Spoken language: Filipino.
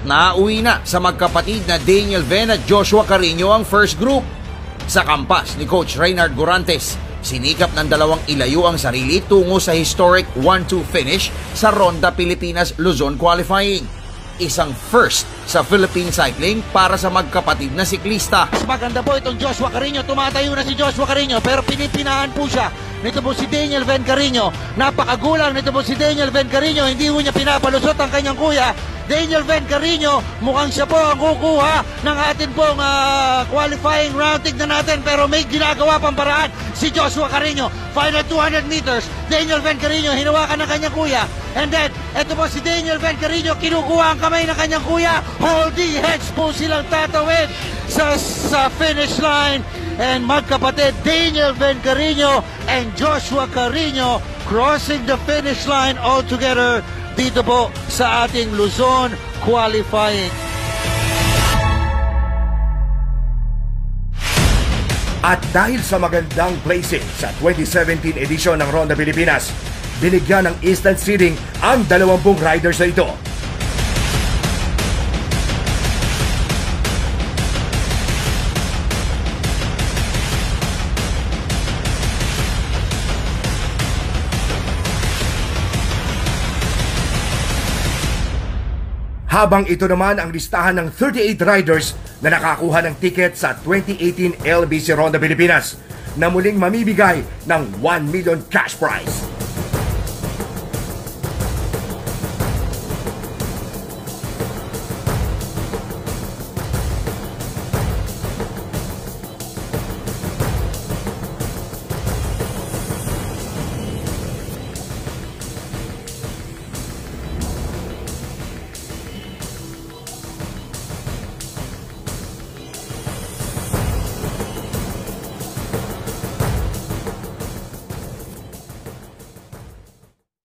nauwi na sa magkapatid na Daniel Ven at Joshua Cariño ang first group. Sa kampas ni Coach Reynard Gurantes, sinikap ng dalawang ilayo ang sarili tungo sa historic 1-2 finish sa Ronda Pilipinas Luzon qualifying. Isang first sa Philippine cycling para sa magkapatid na siklista. Maganda po itong Joshua Cariño. Tumatayo na si Joshua Cariño pero pinipinahan po siya nito po si Daniel Ven Cariño. Napakagulang nito po si Daniel Ven Cariño. Hindi po niya pinapalusot ang kanyang kuya. Daniel Ven Cariño, mukhang siya po ang kukuha ng atin pong qualifying round. Tignan natin pero may ginagawa pang paraan si Joshua Cariño. Final 200 meters, Daniel Ven Cariño hinawakan ng kanyang kuya. And then, eto po si Daniel Ven Cariño, kinukuha ang kamay ng kanyang kuya. Holding hands po silang tatawid sa finish line. And magkapatid, Daniel Ven Cariño and Joshua Cariño crossing the finish line all together dito po sa ating Luzon qualifying. At dahil sa magandang placing sa 2017 edisyon ng Ronda Pilipinas, binigyan ng instant seeding ang 20 riders na ito. Habang ito naman ang listahan ng 38 riders na nakakuha ng ticket sa 2018 LBC Ronda Pilipinas na muling mamibigay ng 1 million cash prize.